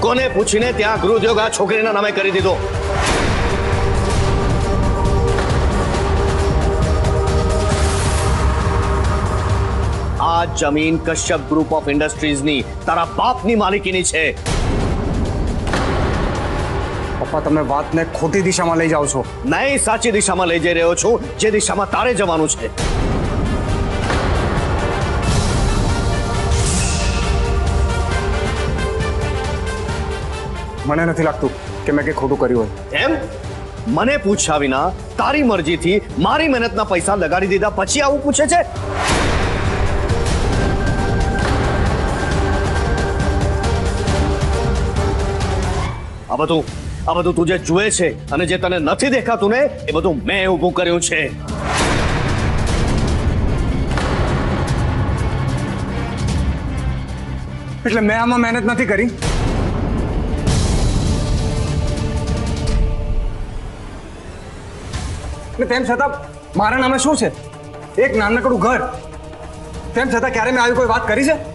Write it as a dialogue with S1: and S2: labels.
S1: કોને પૂછીને ત્યાં ગૃહોદ્યોગ આ છોકરીના નામે કરી દીધો? આ જમીન કશ્યપ ગ્રુપ ઓફ ઇન્ડસ્ટ્રીઝની તારા બાપની માલિકીની છે.
S2: પપ્પા, તમે વાતને ખોટી દિશામાં લઈ જાઓ છો.
S1: નહીં, સાચી દિશામાં લઈ જઈ રહ્યો છું, જે દિશામાં તારે જવાનું છે.
S2: મને નથી લાગતું કે મેં કંઈ ખોટું કર્યું હોય.
S1: એમ? મને પૂછ્યા વિના તારી મરજીથી મારી મહેનતના પૈસા લગાડી દીધા પછી આવું પૂછે છે? આ બધું તું જે જુએ છે અને જે તને નથી દેખાતું ને, એ બધું મેં ઊભું કર્યું છે.
S2: એટલે મેં આમાં મહેનત નથી કરી? તેમ છતાં મારા નામે શું છે? એક નાનકડું ઘર. તેમ છતાં ક્યારે મેં આવી કોઈ વાત કરી છે?